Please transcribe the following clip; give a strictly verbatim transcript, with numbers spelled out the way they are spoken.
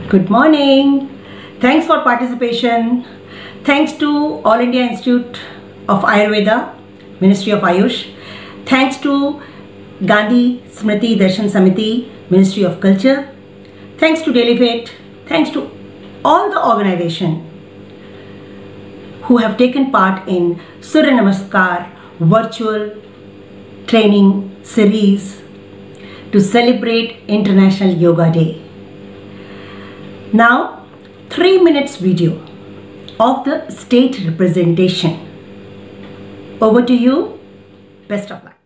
Good morning. Thanks for participation. Thanks to All India Institute of Ayurveda, Ministry of Ayush. Thanks to Gandhi Smriti Darshan Samiti, Ministry of Culture. Thanks to Delivate. Thanks to all the organization who have taken part in Surya Namaskar virtual training series to celebrate International Yoga Day. Now, three minutes video of the state representation. Over to you. Best of luck.